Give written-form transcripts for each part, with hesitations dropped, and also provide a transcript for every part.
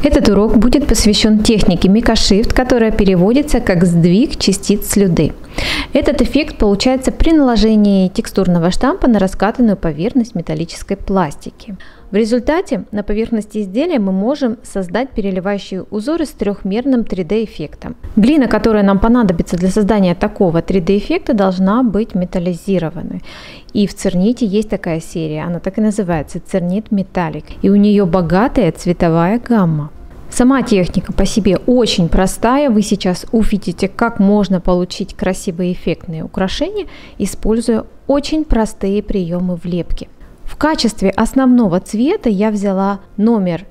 Этот урок будет посвящен технике Microshift, которая переводится как сдвиг частиц слюды. Этот эффект получается при наложении текстурного штампа на раскатанную поверхность металлической пластики. В результате на поверхности изделия мы можем создать переливающие узоры с трехмерным 3D-эффектом. Глина, которая нам понадобится для создания такого 3D-эффекта, должна быть металлизированной. И в Церните есть такая серия, она так и называется Цернит Металлик, и у нее богатая цветовая гамма. Сама техника по себе очень простая, вы сейчас увидите, как можно получить красивые эффектные украшения, используя очень простые приемы в лепке. В качестве основного цвета я взяла номер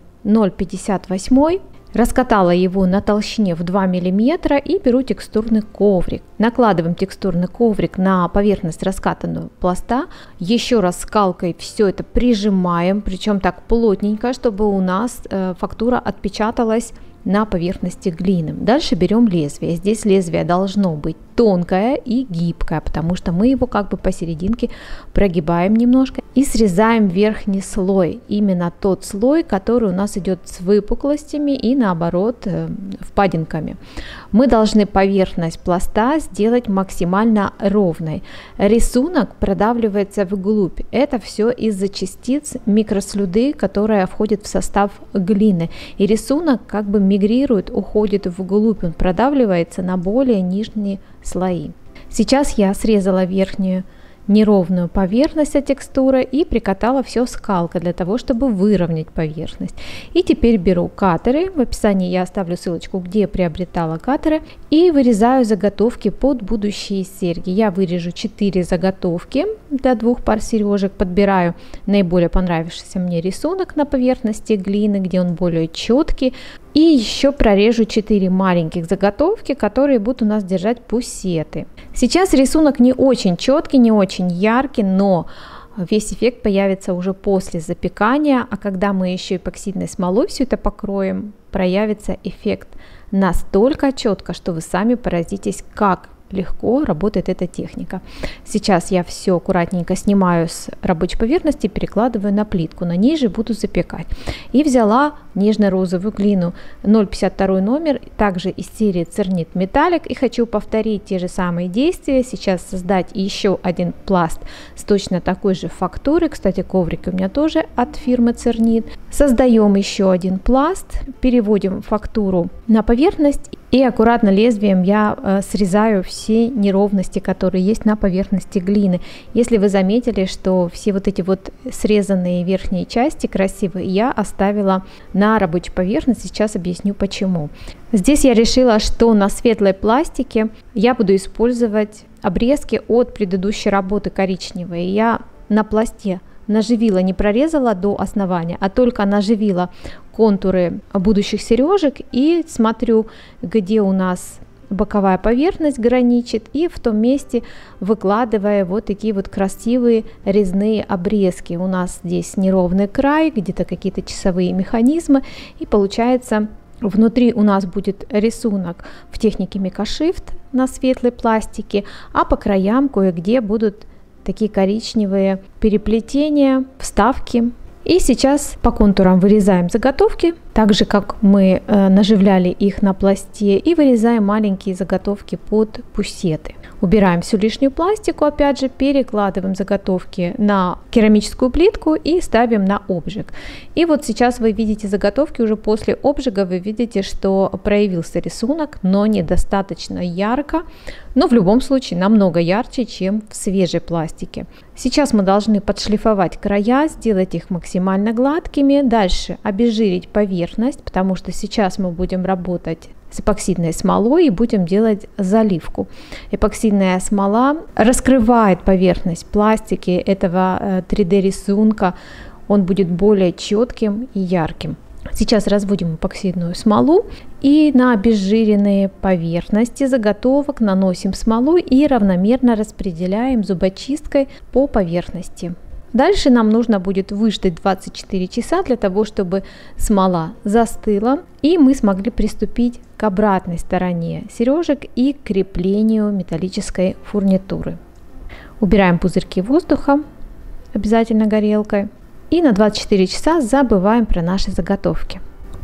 0,58, раскатала его на толщине в 2 мм и беру текстурный коврик. Накладываем текстурный коврик на поверхность раскатанного пласта, еще раз скалкой все это прижимаем, причем так плотненько, чтобы у нас фактура отпечаталась на поверхности глины. Дальше берем лезвие. Здесь лезвие должно быть тонкое и гибкое, потому что мы его как бы посерединке прогибаем немножко и срезаем верхний слой, именно тот слой, который у нас идет с выпуклостями и наоборот впадинками. Мы должны поверхность пласта сделать максимально ровной. Рисунок продавливается вглубь. Это все из-за частиц микрослюды, которая входит в состав глины. И рисунок как бы мигрирует, уходит вглубь, он продавливается на более нижние слои. Сейчас я срезала верхнюю неровную поверхность от текстуры и прикатала все скалкой для того, чтобы выровнять поверхность. И теперь беру катеры, в описании я оставлю ссылочку, где я приобретала катеры, и вырезаю заготовки под будущие серьги. Я вырежу 4 заготовки для 2 пар сережек, подбираю наиболее понравившийся мне рисунок на поверхности глины, где он более четкий. И еще прорежу 4 маленьких заготовки, которые будут у нас держать пусеты. Сейчас рисунок не очень четкий, не очень яркий, но весь эффект появится уже после запекания, а когда мы еще эпоксидной смолой все это покроем, проявится эффект настолько четко, что вы сами поразитесь, как легко работает эта техника. Сейчас я все аккуратненько снимаю с рабочей поверхности, перекладываю на плитку, на ней же буду запекать. И взяла нежно-розовую глину 0,52 номер, также из серии Цернит Металлик, и хочу повторить те же самые действия, сейчас создать еще один пласт с точно такой же фактурой, кстати, коврик у меня тоже от фирмы Цернит. Создаем еще один пласт, переводим фактуру на поверхность и аккуратно лезвием я срезаю все неровности, которые есть на поверхности глины. Если вы заметили, что все вот эти вот срезанные верхние части красивые я оставила на рабочей поверхности, сейчас объясню почему. Здесь я решила, что на светлой пластике я буду использовать обрезки от предыдущей работы коричневой. Я на пласте наживила, не прорезала до основания, а только наживила контуры будущих сережек и смотрю, где у нас боковая поверхность граничит, и в том месте выкладывая вот такие вот красивые резные обрезки. У нас здесь неровный край, где-то какие-то часовые механизмы, и получается внутри у нас будет рисунок в технике Microshift на светлой пластике, а по краям кое-где будут такие коричневые переплетения, вставки. И сейчас по контурам вырезаем заготовки, так же как мы наживляли их на пласте, и вырезаем маленькие заготовки под пусеты. Убираем всю лишнюю пластику, опять же перекладываем заготовки на керамическую плитку и ставим на обжиг. И вот сейчас вы видите заготовки, уже после обжига вы видите, что проявился рисунок, но недостаточно ярко, но в любом случае намного ярче, чем в свежей пластике. Сейчас мы должны подшлифовать края, сделать их максимально гладкими, дальше обезжирить поверхность, потому что сейчас мы будем работать с эпоксидной смолой и будем делать заливку. Эпоксидная смола раскрывает поверхность пластики этого 3D рисунка, он будет более четким и ярким. Сейчас разводим эпоксидную смолу и на обезжиренные поверхности заготовок наносим смолу и равномерно распределяем зубочисткой по поверхности. Дальше нам нужно будет выждать 24 часа для того, чтобы смола застыла и мы смогли приступить к обратной стороне сережек и к креплению металлической фурнитуры. Убираем пузырьки воздуха, обязательно горелкой, и на 24 часа забываем про наши заготовки.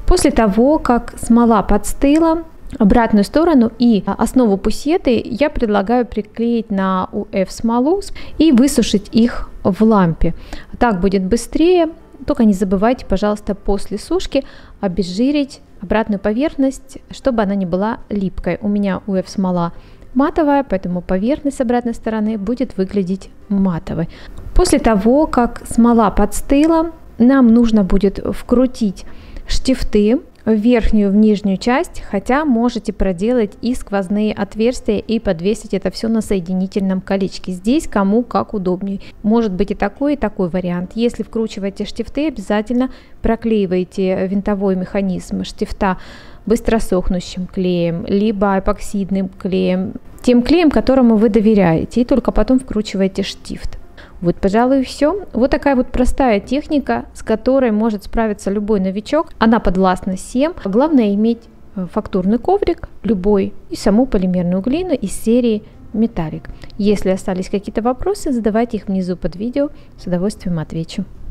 После того, как смола подстыла, обратную сторону и основу пусеты я предлагаю приклеить на УФ смолу и высушить их в лампе. Так будет быстрее. Только не забывайте, пожалуйста, после сушки обезжирить обратную поверхность, чтобы она не была липкой. У меня УФ смола матовая, поэтому поверхность с обратной стороны будет выглядеть матовой. После того, как смола подстыла, нам нужно будет вкрутить штифты в верхнюю, в нижнюю часть, хотя можете проделать и сквозные отверстия и подвесить это все на соединительном колечке. Здесь кому как удобнее. Может быть и такой вариант. Если вкручиваете штифты, обязательно проклеивайте винтовой механизм штифта быстросохнущим клеем, либо эпоксидным клеем, тем клеем, которому вы доверяете, и только потом вкручиваете штифт. Вот, пожалуй, все. Вот такая вот простая техника, с которой может справиться любой новичок. Она подвластна всем. Главное иметь фактурный коврик, любой, и саму полимерную глину из серии Металлик. Если остались какие-то вопросы, задавайте их внизу под видео, с удовольствием отвечу.